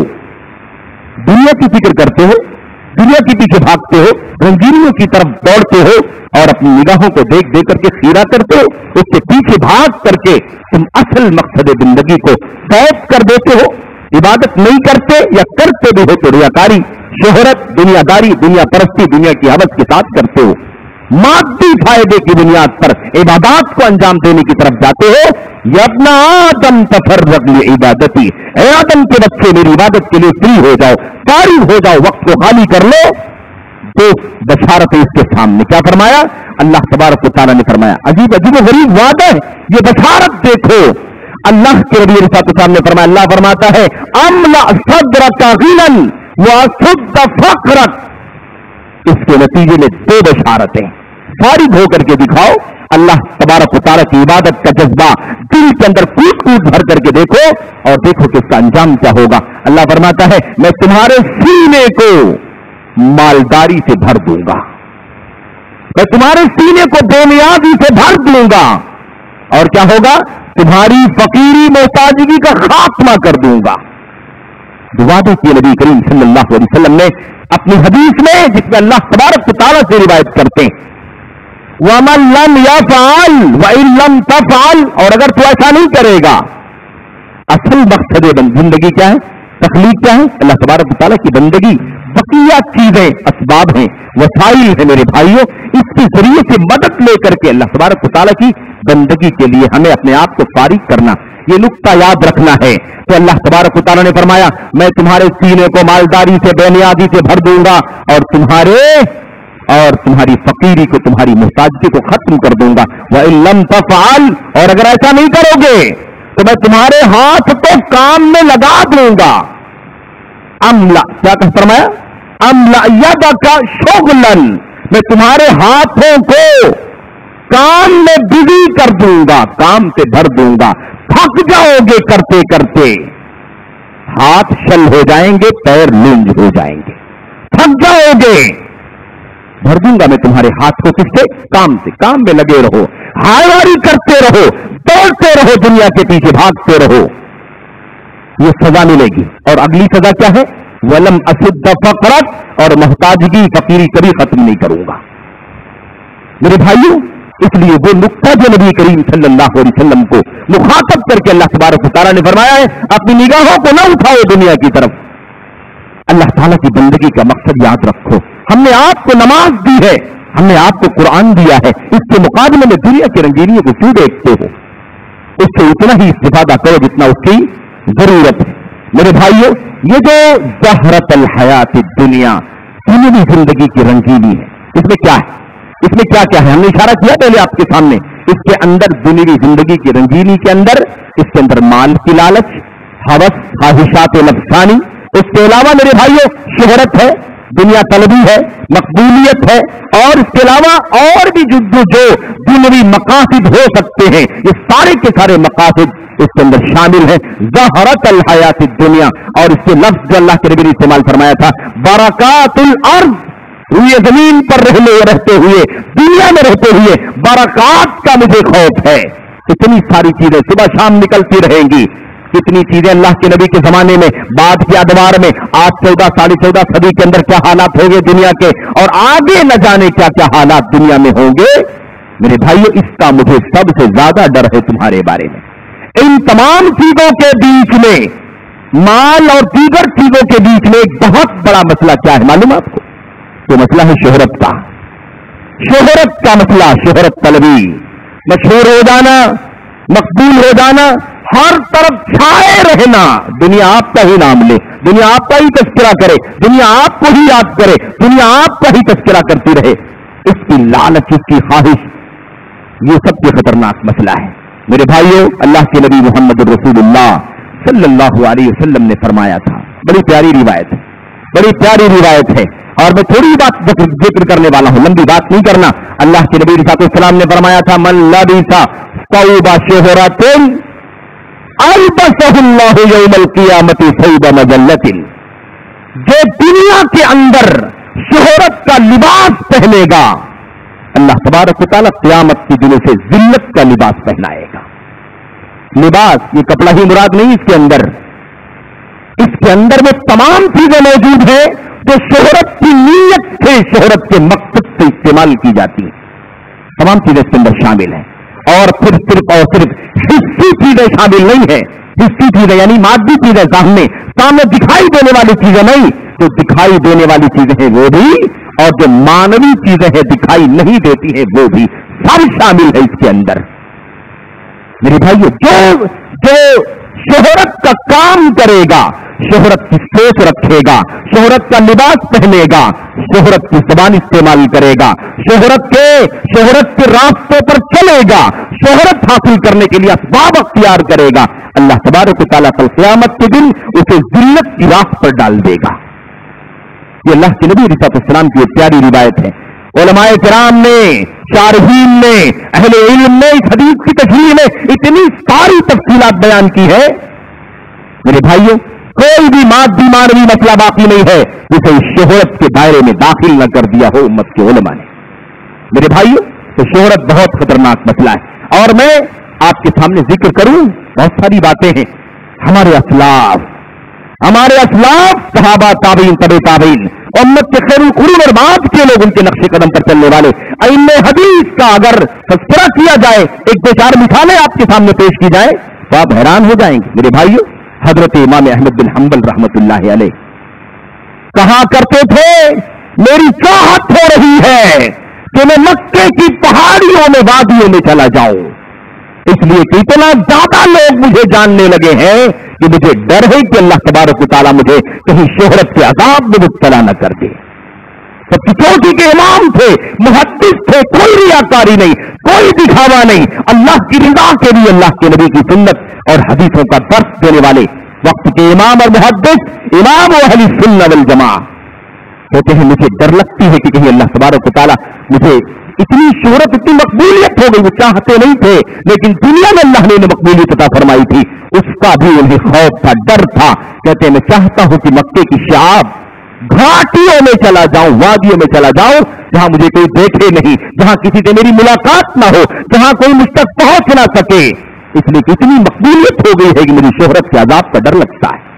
دنیا کی فکر کرتے ہو، دنیا کے پیچھے بھاگتے ہو، رنگینیوں کی طرف دوڑتے ہو اور اپنی نگاہوں کو دیکھ دیکھ کر کے خیرہ کرتے ہو، اس کے پیچھے بھاگ کر کے تم اصل مقصد زندگی کو فوت کر دیتے ہو۔ عبادت نہیں کرتے یا کرتے بھی ہو تو ریاکاری، شہرت، دنیا داری، دنیا پرستی، دنیا کی حوث کے ساتھ کرتے ہو، مادی فائدے کی بنیاد پر عبادات کو انجام دینے کی طرف جاتے ہو، या अपना आदम तफर्रग लिइबादती, ए आदम के बच्चे मेरी इबादत के लिए फ्री हो जाओ, फारिग हो जाओ, वक्त को खाली कर लो। तो बशारत इसके सामने क्या फरमाया? अल्लाह तबारक व तआला ने फरमाया, अजीब अजीब गरीब वादा है, ये बशारत देखो। अल्लाह के नबी रिसात सामने फरमाया, अल्लाह फरमाता है अमला सदरका गिलन व असुद्द फक़रक। इसके नतीजे में दो बशारतें, फारिग होकर के दिखाओ, अल्लाह तबारक व तआला की इबादत का जज्बा दिल के अंदर कूद कूद भर करके देखो, और देखो कि इसका अंजाम क्या होगा। अल्लाह फरमाता है मैं तुम्हारे सीने को मालदारी से भर दूंगा, मैं तुम्हारे सीने को बेनियाजी से भर दूंगा, और क्या होगा? तुम्हारी फकीरी मोहताजगी का खात्मा कर दूंगा। दुआदे की नबी करीम सल्लल्लाहु अलैहि वसल्लम ने अपनी हदीस में, जिसमें अल्लाह तबारक व तआला से रिवायत करते हैं, वमन लम यफ़अल व इन लम तफ़अल, और अगर तू ऐसा नहीं करेगा, असल मकसद जिंदगी क्या है, तखलीक क्या है? अल्लाह तबारक व तआला की बंदगी बकिया चीजें असबाब हैं, वसाइल है मेरे भाइयों, इसके जरिए से मदद लेकर के अल्लाह तबारक व तआला की बंदगी के लिए हमें अपने आप को फारिग करना, ये नुक्ता याद रखना है। तो अल्लाह तबारक व तआला ने फरमाया मैं तुम्हारे सीने को मालदारी से बेनियाजी से भर दूंगा, और तुम्हारे और तुम्हारी फकीरी को, तुम्हारी मुहताजगी को खत्म कर दूंगा। व इन लम तफ़अल, और अगर ऐसा नहीं करोगे तो मैं तुम्हारे हाथ को काम में लगा दूंगा। अमला, क्या कहा फरमाया? अमला यदका शुगलन, मैं तुम्हारे हाथों को काम में बिजी कर दूंगा, काम से भर दूंगा। थक जाओगे करते करते, हाथ शल हो जाएंगे, पैर लूंज हो जाएंगे, थक जाओगे। भर दूंगा मैं तुम्हारे हाथ को किससे? काम से। काम में लगे रहो, हायवारी करते रहो, दौड़ते रहो, दुनिया के पीछे भागते रहो, ये सजा मिलेगी। और अगली सजा क्या है? वलम असुद्द फक़रक, और मोहताजगी फकीरी कभी खत्म नहीं करूंगा। मेरे भाइयों, इसलिए वो नुक्ता जो नबी करीम सल्लल्लाहु अलैहि वसल्लम को मुखातब करके अल्लाह तबारक व तआला ने फरमाया है, अपनी निगाहों को न उठाओ दुनिया की तरफ, अल्लाह ताला की बंदगी का मकसद याद रखो। हमने आपको नमाज दी है, हमने आपको कुरान दिया है, इसके मुकाबले में दुनिया की रंगीनियों को क्यों देखते हो? उससे उतना ही इस्तिफादा करो जितना उसकी जरूरत है। मेरे भाइयों, ये जो ज़हरतुल हयात दुनिया, दुनियावी जिंदगी की रंगीनी है, इसमें क्या है? इसमें क्या क्या है? हमने इशारा किया पहले आपके सामने। इसके अंदर दुनियावी जिंदगी की रंगीनी के अंदर, इसके अंदर माल की लालच, हवस, ख्वाहिशात नफ्सानी, उसके अलावा मेरे भाइयों शोहरत है, दुनिया तलबी है, मकबूलियत है, और इसके अलावा और भी जो जो दुनियावी मकासद हो सकते हैं, ये सारे के सारे मकासद इसके अंदर शामिल है। ज़हरतुल हयात दुनिया, और इसके लफ्ज जो अल्लाह के नबी ने इस्तेमाल फरमाया था, बरकातुल अर्ज़, ये जमीन पर रहने रहते हुए, दुनिया में रहते हुए बरकात का मुझे खौफ है। इतनी सारी चीजें सुबह शाम निकलती रहेंगी, कितनी चीजें अल्लाह के नबी के जमाने में, बाद के अदवार में, आज चौदह साढ़े चौदह सदी के अंदर क्या हालात होंगे दुनिया के, और आगे न जाने क्या क्या हालात दुनिया में होंगे। मेरे भाइयों, इसका मुझे सबसे ज्यादा डर है तुम्हारे बारे में। इन तमाम चीजों के बीच में, माल और दीगर चीजों के बीच में एक बहुत बड़ा मसला क्या है मालूम आपको? तो मसला है शोहरत का, शोहरत का मसला, शोहरत तलबी, मशहूर हो जाना, मकबूल हो जाना, हर तरफ छाए रहना, दुनिया आपका ही नाम ले, दुनिया आपका ही तस्करा करे, दुनिया आपको ही याद करे, दुनिया आपका ही तस्करा करती रहे, इसकी लालच, इसकी ख्वाहिश, ये सबसे खतरनाक मसला है। मेरे भाइयों, अल्लाह के नबी मोहम्मद रसूलुल्लाह सल्लल्लाहु अलैहि वसल्लम ने फरमाया था, बड़ी प्यारी रिवायत है, बड़ी प्यारी रिवायत है, और मैं थोड़ी बात जिक्र करने वाला हूं, लंबी बात नहीं करना। अल्लाह के नबी सल्लल्लाहु ने फरमाया था, मन लबिसा सौबा शोहरतिन अल्बसहुल्लाहु यौमल क़ियामति सौबा मजल्लतिन, जो दुनिया के अंदर शोहरत का लिबास पहनेगा, अल्लाह तबारक व तआला क़यामत के दिन से जिल्लत का लिबास पहनाएगा। लिबास, ये कपड़ा ही मुराद नहीं, इसके अंदर इसके अंदर में तमाम चीजें मौजूद हैं जो शोहरत की नीयत से, शोहरत के मकसद से इस्तेमाल की जाती है, तमाम चीजें इसके अंदर शामिल हैं। और फिर सिर्फ और सिर्फ हिस्सी चीजें शामिल नहीं है, हिस्सी चीजें यानी मादी चीजें, सामने सामने दिखाई देने वाली चीजें नहीं, तो दिखाई देने वाली चीजें हैं वो भी, और जो मानवी चीजें हैं दिखाई नहीं देती है वो भी, सब शामिल है इसके अंदर। میرے بھائیو، جو جو شہرت کا کام کرے گا، شہرت کی سوچ رکھے گا، شہرت کا لباس پہنے گا، شہرت کی زبان استعمال کرے گا، شہرت کے شہرت کے راستوں پر چلے گا، شہرت حاصل کرنے کے لیے اسباب اختیار کرے گا، اللہ تبارک و تعالیٰ کل قیامت کے دن اسے ذلت کی راہ پر ڈال دے گا۔ یہ اللہ کے نبی علیہ السلام کی ایک پیاری روایت ہے۔ علماء کرام نے، شارحین نے، اہل علم نے اس حدیث کی تشریح میں اتنی ساری تفصیلات بیان کی ہے، میرے بھائیوں کوئی بھی مادی مانوی مسئلہ باقی نہیں ہے جسے اس شہرت کے دائرے میں داخل نہ کر دیا ہو امت کے علماء نے۔ میرے بھائیوں، تو شہرت بہت خطرناک مسئلہ ہے، اور میں آپ کے سامنے ذکر کروں، بہت ساری باتیں ہیں۔ ہمارے اسلاف ہمارے اسلاف صحابہ، تابعین، تبع تابعین، امت کے خیر القرون اور بعد کے لوگ، ان کے نقش قدم پر چلنے والے ائمہ حدیث کا اگر تذکرہ کیا جائے، ایک دو چار مثالیں آپ کے سامنے پیش کی جائے تو آپ حیران ہو جائیں گے۔ میرے بھائیوں، حضرت امام احمد بن حنبل رحمت اللہ علیہ کہا کرتے تھے، میری چاہت ہو رہی ہے کہ میں مکے کی پہاڑیوں میں، وادیوں میں چلا جاؤں، اس لیے کہ اتنا زیادہ لوگ مجھے جاننے لگے ہیں کہ مجھے ڈر ہے کہ اللہ تبارک و تعالیٰ مجھے کہیں شہرت کے عذاب میں مبتلا نہ کر دے۔ سب کی چوٹی کے امام تھے، محدث تھے، کوئی ریاکاری نہیں، کوئی دکھاوا نہیں، اللہ کی رضا کے لیے اللہ کے نبی کی سنت اور حدیثوں کا درس دینے والے وقت کے امام اور محدث، امام و اہل سنت والجماعہ کہتے ہیں مجھے ڈر لگتی ہے کہ کہیں اللہ تبارک و تعالیٰ مجھے اتنی شہرت، اتنی مقبولیت ہو گئی، وہ چاہتے نہیں تھے لیکن دنیا میں اللہ نے انہیں مقبولیت عطا فرمائی تھی، اس کا بھی انہیں خوف تھا، ڈر تھا۔ کہتے ہیں میں چاہتا ہوں کہ مکے کی شعاب گھاٹیوں میں چلا جاؤں، وادیوں میں چلا جاؤں، جہاں مجھے کوئی دیکھے نہیں، جہاں کسی سے میری ملاقات نہ ہو، جہاں کوئی مجھ تک پہنچ نہ سکے، اس لیے اتنی مقبولیت ہو گئی ہے کہ میری شہرت کے عذاب کا ڈر لگتا ہے۔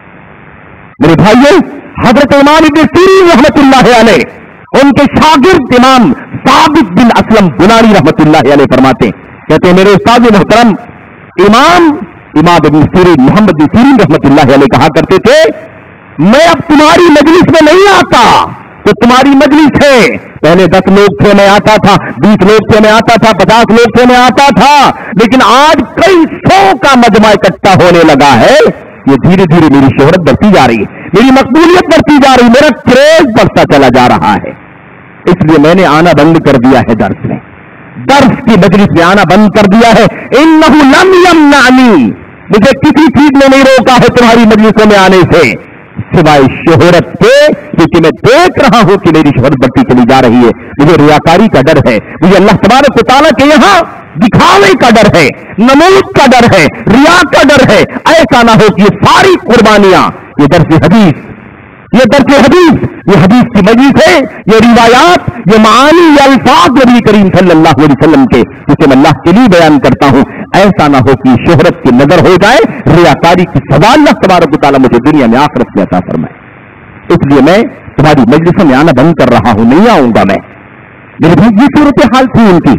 میرے بھائیوں، حضرت امام ابن سیرین رحمت اللہ علیہ، ان کے شاگرد امام ثابت بن اسلم بنانی رحمت اللہ علیہ فرماتے ہیں، کہتے ہیں میرے استاد محترم امام امام ابن سیرین محمد بن سیرین رحمت اللہ علیہ کہا کرتے تھے، میں اب تمہاری مجلس میں نہیں آتا تو تمہاری مجلس ہے، پہلے دس لوگ تھے میں آتا تھا، بیس لوگ تھے میں آتا تھا، پچاس لوگ تھے میں آتا تھا، لیکن آج کئی سو کا مجمع اکٹھا ہونے لگا ہے، یہ دھیرے دھیرے میری شہرت بڑھتی جا رہی ہے، میری مقبولیت بڑھتی جا رہی ہے، میرا کریز بڑھتا چلا جا رہا ہے، اس لیے میں نے آنا بند کر دیا ہے، درس میں درس کی مجلس میں آنا بند کر دیا ہے۔ انہ لم یمنعنی، مجھے کسی چیز نے نہیں روکا ہے تمہاری مجلسوں میں آنے سے سوائے شہرت کے، کیونکہ میں دیکھ رہا ہوں کہ میری شہرت بڑھتی چلی جا رہی ہے، مجھے ریاکاری کا ڈر ہے، مجھے اللہ تبارک و تعالیٰ کے یہاں دکھاوے کا ڈر ہے، نمود کا ڈر ہے، ریا کا ڈر ہے، ایسا نہ ہو کہ یہ ساری قربانیاں، یہ درس حدیث یہ درس حدیث یہ حدیث کی مجلس ہے، یہ روایات، یہ معانی، یہ الفاظ نبی کریم صلی اللہ علیہ وسلم کے جسے میں اللہ کے لیے بیان کرتا ہوں، ایسا نہ ہو کہ شہرت کی نظر ہو جائے، ریاکاری کی سزا اللہ تبارک و تعالیٰ مجھے دنیا میں آخرت میں عطا فرمائے۔ اس لیے میں تمہاری مجلسوں میں آنا بند کر رہا ہوں، نہیں آؤں گا میں۔ میرے بھائی یہ صورت حال تھی ان کی۔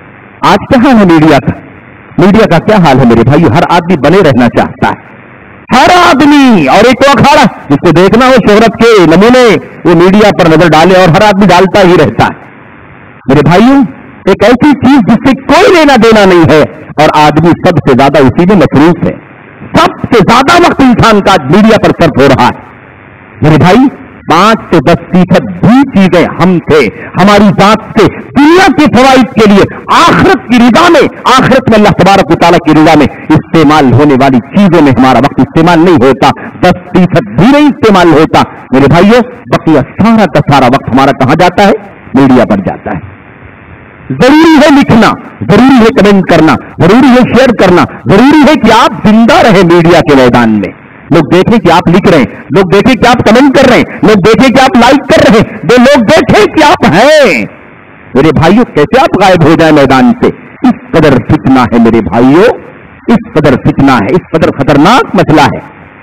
آج کیا حال ہے میڈیا کا؟ میڈیا کا کیا حال ہے میرے بھائی؟ ہر آدمی بنے رہنا چاہتا ہے، ہر آدمی، اور ایک وہ اکھاڑا جس کو دیکھنا ہو شہرت کے نمونے وہ میڈیا پر نظر ڈالے، اور ہر آدمی ڈالتا ہی رہتا ہے۔ میرے بھائیوں، ایک ایسی چیز جس سے کوئی لینا دینا نہیں ہے اور آدمی سب سے زیادہ اسی میں مصروف ہے، سب سے زیادہ وقت انسان کا میڈیا پر صرف ہو رہا ہے۔ میرے بھائی، پانچ سے دس فیصد بھی چیزیں ہم سے، ہماری ذات سے، دنیا کے فوائد کے لیے، آخرت کی رضا میں، آخرت میں اللہ تبارک و تعالیٰ کی رضا میں استعمال ہونے والی چیزوں میں ہمارا وقت استعمال نہیں ہوتا، دس فیصد بھی نہیں استعمال ہوتا۔ میرے بھائیوں، بقیہ سارا کا سارا وقت ہمارا کہاں جاتا ہے؟ میڈیا پر جاتا ہے۔ ضروری ہے لکھنا، ضروری ہے کمنٹ کرنا، ضروری ہے شیئر کرنا، ضروری ہے کہ آپ زندہ رہیں میڈیا کے میدان میں، لوگ دیکھیں کہ آپ لکھ رہے ہیں، لوگ دیکھیں کہ آپ کمنٹ کر رہے ہیں، لوگ دیکھیں کہ آپ لائک کر رہے ہیں، لوگ دیکھیں کہ آپ ہیں۔ میرے بھائیوں، کیسے آپ غائب ہو جائیں میدان سے؟ اس قدر فتنہ ہے میرے بھائیوں، اس قدر فتنہ ہے، اس قدر خطرناک مسئلہ ہے۔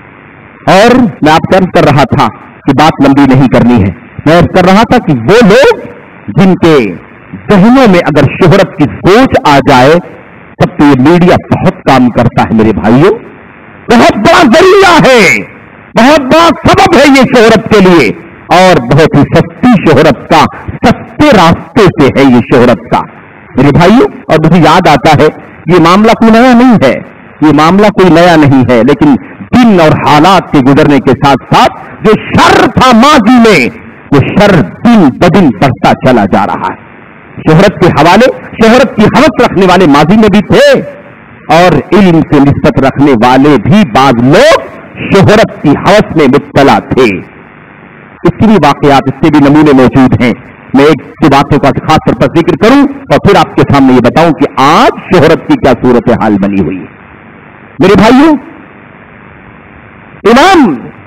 اور میں آپ سے عرض کر رہا تھا کہ بات لمبی نہیں کرنی ہے، میں عرض کر رہا تھا کہ وہ لوگ جن کے ذہنوں میں اگر شہرت کی سوچ آ جائے تب تو یہ میڈیا بہت کام کرتا ہے میرے بھائیوں، بہت بڑا ذریعہ ہے، بہت بڑا سبب ہے یہ شہرت کے لیے، اور بہت ہی سستی شہرت کا، سستے راستے سے ہے یہ شہرت کا میرے بھائیوں۔ اور مجھے یاد آتا ہے یہ معاملہ کوئی نیا نہیں ہے، یہ معاملہ کوئی نیا نہیں ہے، لیکن دن اور حالات کے گزرنے کے ساتھ ساتھ جو شر تھا ماضی میں، وہ شر دن بدن بڑھتا چلا جا رہا ہے۔ شہرت کے حوالے شہرت کی حوث رکھنے والے ماضی میں بھی تھے، اور علم سے نسبت رکھنے والے بھی بعض لوگ شہرت کی حوث میں مبتلا تھے۔ اس کی بھی واقعات، اس کے بھی نمونے موجود ہیں۔ میں ایک دو باتوں کا خاص طور پر ذکر کروں اور پھر آپ کے سامنے یہ بتاؤں کہ آج شہرت کی کیا صورتحال بنی ہوئی ہے۔ میرے بھائیوں، امام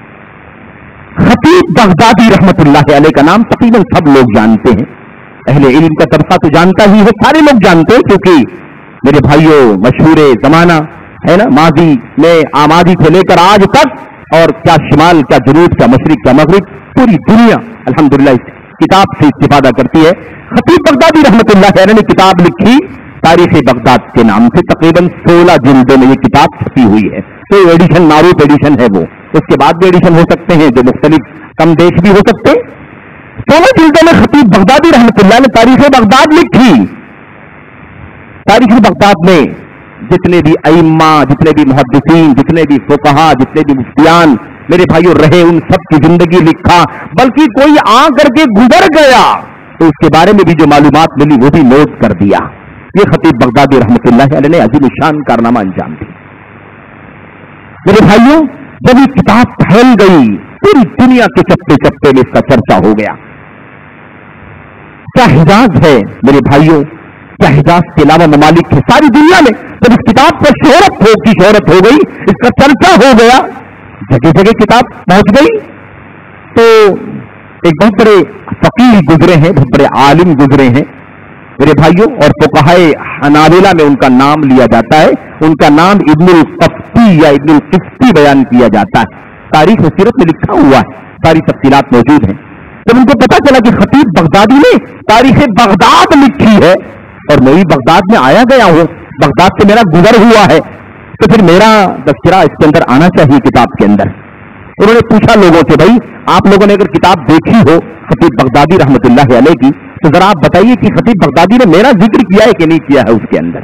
خطیب بغدادی رحمت اللہ علیہ کا نام تقریباً سب لوگ جانتے ہیں، اہل علم کا طبقہ تو جانتا ہی ہے، سارے لوگ جانتے ہیں، کیونکہ میرے بھائیوں مشہور زمانہ ہے نا، ماضی میں آمادی سے لے کر آج تک، اور کیا شمال کیا جنوب کیا مشرق کیا مغرب، پوری دنیا الحمدللہ اس کتاب سے استفادہ کرتی ہے۔ خطیب بغدادی رحمت اللہ علیہ نے کتاب لکھی تاریخ بغداد کے نام سے، تقریباً سولہ جلدوں میں یہ کتاب چھپی ہوئی ہے، تو ایڈیشن معروف ایڈیشن ہے، وہ اس کے بعد بھی ایڈیشن ہو سکتے ہیں جو مختلف کم دیش بھی ہو سکتے ہیں۔ سولہ جلدوں میں خطیب بغدادی رحمت اللہ نے تاریخ بغداد لکھی۔ تاریخ بغداد میں جتنے بھی ائمہ، جتنے بھی محدثین، جتنے بھی فقہا، جتنے بھی مفتیان میرے بھائیوں رہے، ان سب کی زندگی لکھا، بلکہ کوئی آ کر کے گزر گیا تو اس کے بارے میں بھی جو معلومات ملی وہ بھی نوٹ کر دیا۔ یہ خطیب بغدادی رحمت اللہ علیہ نے عظیم الشان کارنامہ انجام دیا۔ میرے بھائیوں، جب یہ کتاب پھیل گئی پوری دنیا کے چپے چپے میں اس کا چرچا ہو گیا۔ کیا حجاز ہے میرے بھائیوں، کیا حجاز کے علاوہ ممالک ہے، ساری دنیا میں جب اس کتاب پر شہرت ہو کی شہرت ہو گئی، اس کا چرچا ہو گیا، جگہ جگہ کتاب پہنچ گئی، تو ایک بہت بڑے فقیہ گزرے ہیں، بہت بڑے عالم گزرے ہیں میرے بھائیوں، اور فقہائے حنابلہ میں ان کا نام لیا جاتا ہے، ان کا نام ابن القفطی یا ابن القفطی بیان کیا جاتا ہے، تاریخ و سیرت میں لکھا ہوا ہے، ساری تفصیلات موجود ہیں۔ جب ان کو پتا چلا کہ خطیب بغدادی نے تاریخ بغداد لکھی ہے اور میں بھی بغداد میں آیا گیا ہوں، بغداد سے میرا گزر ہوا ہے، تو پھر میرا تذکرہ اس کے اندر آنا چاہیے کتاب کے اندر۔ انہوں نے پوچھا لوگوں سے، بھائی آپ لوگوں نے اگر کتاب دیکھی ہو خطیب بغدادی رحمت اللہ علیہ کی، تو ذرا آپ بتائیے کہ خطیب بغدادی نے میرا ذکر کیا ہے کہ نہیں کیا ہے اس کے اندر۔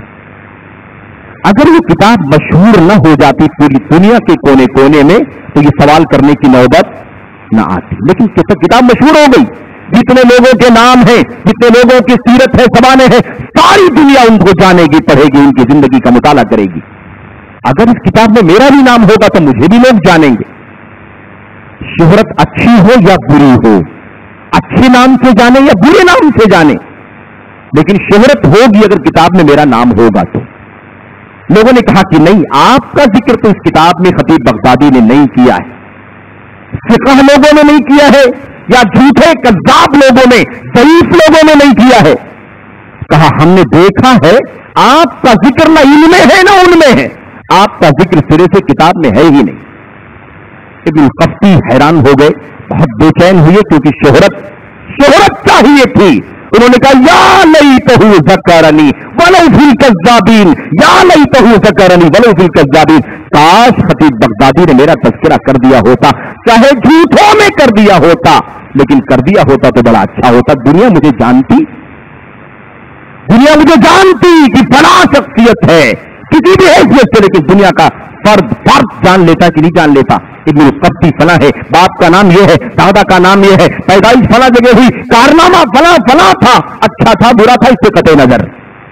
اگر یہ کتاب مشہور نہ ہو جاتی پوری دنیا کے کونے کونے میں تو یہ سوال کرنے کی نوبت نہ آتی، لیکن کتاب مشہور ہو گئی، جتنے لوگوں کے نام ہیں، جتنے لوگوں کی سیرت ہے، زبانیں ہیں، ساری دنیا ان کو جانے گی، پڑھے گی، ان کی زندگی کا مطالعہ کرے گی۔ اگر اس کتاب میں میرا بھی نام ہوگا تو مجھے بھی لوگ جانیں گے۔ شہرت اچھی ہو یا بری ہو، اچھے نام سے جانے یا برے نام سے جانے، لیکن شہرت ہوگی اگر کتاب میں میرا نام ہوگا تو۔ لوگوں نے کہا کہ نہیں، آپ کا ذکر تو اس کتاب میں خطیب بغدادی نے نہیں کیا ہے، فقہ لوگوں نے نہیں کیا ہے، یا جھوٹے کذاب لوگوں نے، ضعیف لوگوں نے نہیں کیا ہے۔ کہا ہم نے دیکھا ہے آپ کا ذکر نہ ان میں ہے نہ ان میں ہے، آپ کا ذکر سرے سے کتاب میں ہے ہی نہیں۔ ابن القفطی حیران ہو گئے، بہت بے چین ہوئے، کیونکہ شہرت شہرت چاہیے تھی۔ انہوں نے کہا یا لیتہ ذکرنی ولو فی الکذابین، یا لیتہ ذکرنی ولو فی الکذابین، کاش خطیب بغدادی نے میرا تذکرہ کر دیا ہوتا، چاہے جھوٹوں میں کر دیا ہوتا، لیکن کر دیا ہوتا تو بڑا اچھا ہوتا۔ دنیا مجھے جانتی دنیا مجھے جانتی کہ فلاں شخصیت ہے، کسی بھی حیثیت سے، لیکن دنیا کا فرد فرد جان لیتا کہ نہیں جان لیتا، ابن القفطی فلاں ہے، باپ کا نام یہ ہے، دادا کا نام یہ ہے، پیدائش فلاں جگہ ہوئی، کارنامہ فلاں فلاں تھا، اچھا تھا برا تھا، اس سے قطع نظر۔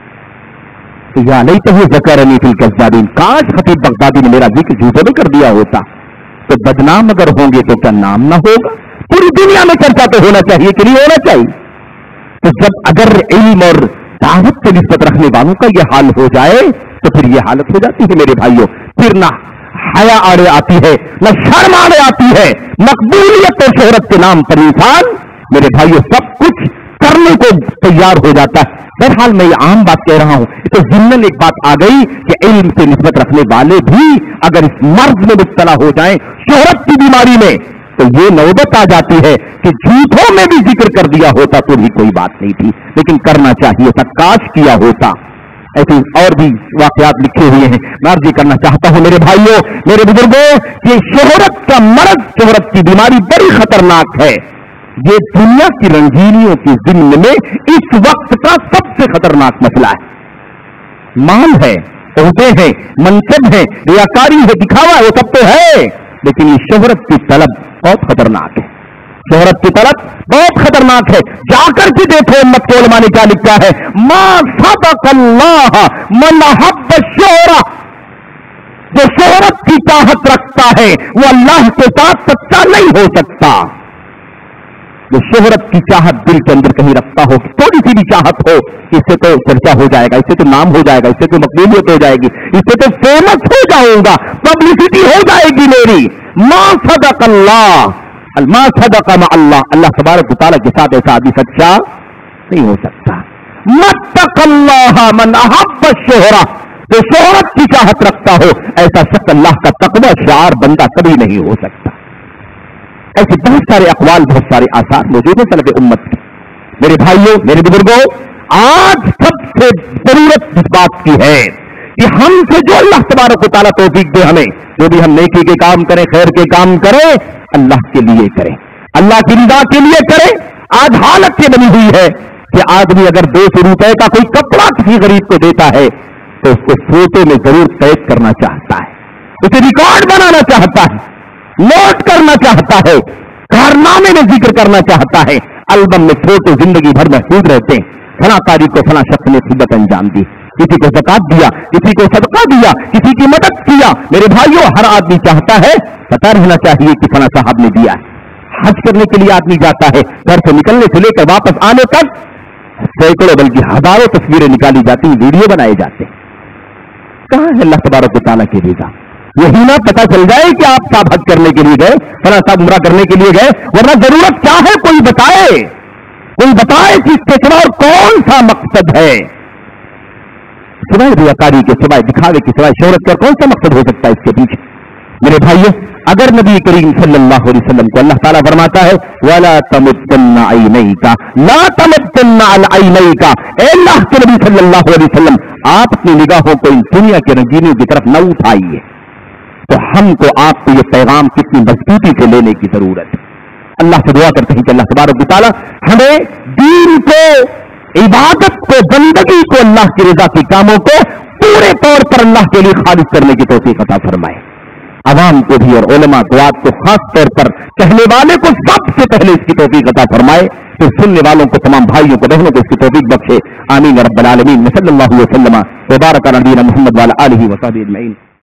یا لیتہ ذکرنی فی الکذابین، کاش خطیب بغدادی نے میرا ذکر جھوٹوں میں کر دیا ہوتا۔ تو بدنام اگر ہوں گے تو کیا نام نہ ہوگا؟ پوری دنیا میں چرچا تو ہونا چاہیے کہ نہیں ہونا چاہیے؟ تو جب اگر علم اور دعوت سے نسبت رکھنے والوں کا یہ حال ہو جائے تو پھر یہ حالت ہو جاتی ہے میرے بھائیوں، پھر نہ حیا آڑے آتی ہے، نہ شرم آڑے آتی ہے، مقبولیت اور شہرت کے نام پر انسان میرے بھائیوں سب کچھ کرنے کو تیار ہو جاتا ہے۔ بہرحال میں یہ عام بات کہہ رہا ہوں، تو ضمن ایک بات آ گئی کہ علم سے نسبت رکھنے والے بھی اگر اس مرض میں مبتلا ہو جائیں، شہرت کی بیماری میں، تو یہ نوبت آ جاتی ہے کہ جھوٹوں میں بھی ذکر کر دیا ہوتا تو بھی کوئی بات نہیں تھی، لیکن کرنا چاہیے تھا، کاش کیا ہوتا۔ ایسے اور بھی واقعات لکھے ہوئے ہیں، میں عرض کرنا چاہتا ہوں میرے بھائیوں، میرے بزرگوں، یہ شہرت کا مرض، شہرت کی بیماری بڑی خطرناک ہے۔ یہ دنیا کی رنگینیوں کی ضمن میں اس وقت کا سب سے خطرناک مسئلہ ہے۔ माल है, ओहदे हैं, मनसब है, रियाकारी है, दिखावा है, वो सब तो है, लेकिन ये शोहरत की तलब बहुत खतरनाक है। शोहरत की तलब बहुत खतरनाक है। जाकर के देखो उम्मत के उलमा ने क्या लिखा है, मा सदक़ल्लाह मन अहब्ब शोहरा, जो शोहरत की चाहत रखता है वो अल्लाह के साथ सच्चा नहीं हो सकता। जो शोहरत की चाहत दिल के अंदर कहीं रखता हो, थोड़ी सी भी चाहत हो, इससे तो चर्चा हो जाएगा, इससे तो नाम हो जाएगा, इससे तो मकबूलियत हो जाएगी, इससे तो फेमस हो जाऊंगा, पब्लिसिटी हो जाएगी मेरी। मा सदक़ल्लाह मा सदक़ा मा अल्लाह, अल्लाह तबारक व तआला के साथ ऐसा आदमी सच्चा नहीं हो सकता। मत्तक़ल्लाह मन अहब्ब शोहरा, जो शोहरत की चाहत रखता हो ऐसा शख्स अल्लाह का तक़वा शार बंदा कभी नहीं हो सकता। ऐसे बहुत सारे अक़वाल, बहुत सारे आसार मौजूद है सलफ़ उम्मत के। मेरे भाइयों, मेरे बुजुर्गों, आज सबसे जरूरत इस बात की है कि हमसे जो अल्लाह तबारक व तआला तौफीक दे, हमें जो भी हम नेकी के काम करें, खैर के काम करें, अल्लाह के लिए करें, अल्लाह की रिदा के लिए करें। आज हालत ये बनी हुई है कि आदमी अगर दो सौ रुपए का कोई कपड़ा किसी गरीब को देता है तो उसको फोटो में जरूर कैद करना चाहता है, उसे रिकॉर्ड बनाना चाहता है, नोट करना चाहता है, कारनामे में जिक्र करना चाहता है, एल्बम में फोटो जिंदगी भर महफूज रहते हैं। फला तारीख को फला शख्स ने खिदमत अंजाम दी, किसी को ज़कात दिया, किसी को सदका दिया, किसी की मदद किया। मेरे भाइयों, हर आदमी चाहता है, पता रहना चाहिए कि फला साहब ने दिया है। हज करने के लिए आदमी जाता है, घर से निकलने से लेकर वापस आने तक सैकड़ों बल्कि हजारों तस्वीरें निकाली जाती, वीडियो बनाए जाते। कहां है अल्लाह तबारक व तआला की रिज़ा? यही ना पता चल जाए कि आप साहब हज करने के लिए गए, फला साहब उम्रा करने के लिए गए, वरना जरूरत क्या है? कोई बताए, कोई बताए कि इसके सिवा और कौन सा मकसद है? सिवाय रियाकारी के, सिवाय दिखावे के, सिवाय शोहरत का कौन सा मकसद हो सकता है इसके पीछे? मेरे भाइयों, अगर नबी करीम सल्लल्लाहु अलैहि वसल्लम को अल्लाह ताला फरमाता है वला तमुद्दन्ना ऐनैका ला तमुद्दन्ना अल ऐनैका, ए अल्लाह के नबी सल्लल्लाहु अलैहि वसल्लम, आप अपनी निगाहों को इन दुनिया के रंगीनों की तरफ न उठाइए, तो हमको आपको ये पैगाम कितनी मजबूती से लेने की जरूरत है। अल्लाह से दुआ करते हैं कि अल्लाह तबारक व तआला हमें दीन को, इबादत को, बंदगी को, अल्लाह की रजा के कामों को पूरे तौर पर अल्लाह के लिए खालिस करने की तौफीक अता फरमाए। अवाम को भी और उलमा दुआत को खास तौर पर कहने वाले को सबसे पहले इसकी तौफीक अता फरमाए, फिर सुनने वालों को, तमाम भाइयों को, बहनों को इसकी तौफीक बख्शे। आमीन या रब्बल आलमीन। सल्लल्लाहु अलैहि वसल्लम व बारक अला नबीना मुहम्मद व अला आलिहि व सहबिहि अजमईन।